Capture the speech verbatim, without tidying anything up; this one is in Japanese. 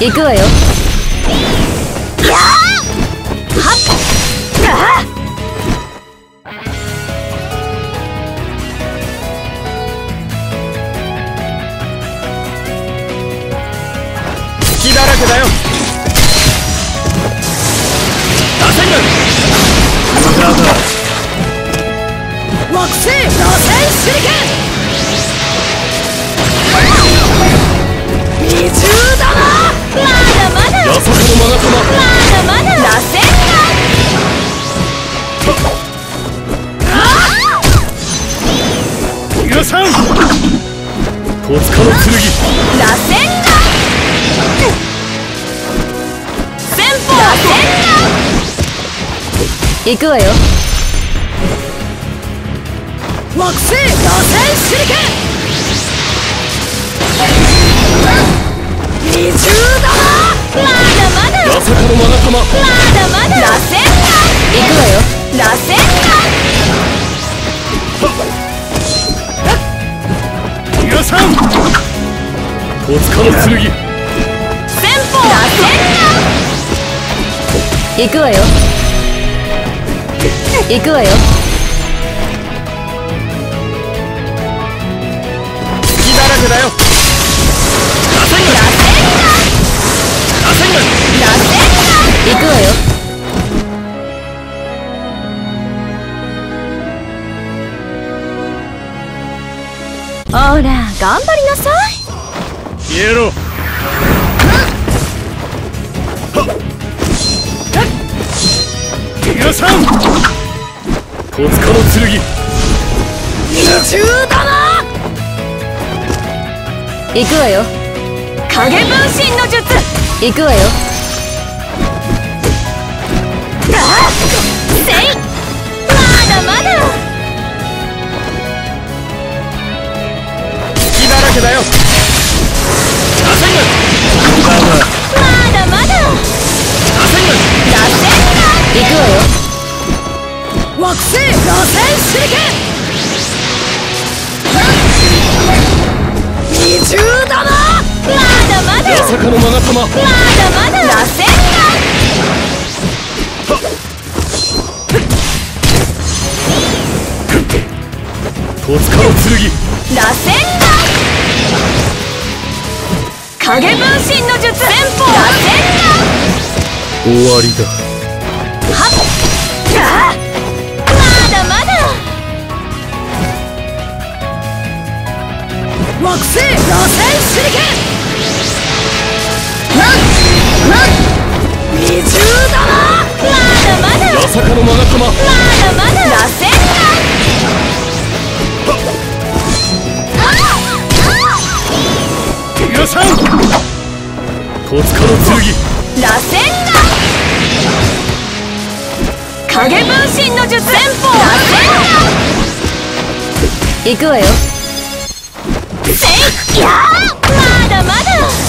行くわよ。やーはっあ隙だらけだよ。螺旋丸無駄だ。 惑星螺旋手裏剣二重だな。まだまだ八坂のマナカマ。 まだまだ螺旋が許さん。戸塚の剣。 螺旋が先方螺旋が行くわよ。惑星螺旋手裏剣二重だな。まだまだ八坂のマナカマ。 まだまだ螺旋が行くわよ。螺旋が許さん。戸塚の剣。 先方螺旋が行くわよ。行くわよ。 隙だらけだよ。螺旋螺旋が螺旋螺旋が行くわよ。ほら頑張りなさい。 消えろ。許さん。戸塚の剣。 二重だな。行くわよ。影分身の術行くわよ。あっせいまだまだ隙だらけだよ。螺旋丸無駄だ。 まだまだ螺旋丸螺旋が行くわよ。惑星螺旋手裏剣二重だな。まだまだ八坂のマナカマ。 まだまだ螺旋が戸塚の剣。 螺旋が影分身の術先方螺旋が終わりだ。 はっあまだまだ惑星螺旋手裏剣二重だな。まだまだ八坂のマナカマ。 まだまだ螺旋が許さん。戸塚の剣。 螺旋が影分身の術先方螺旋が行くわよ。せいやーまだまだ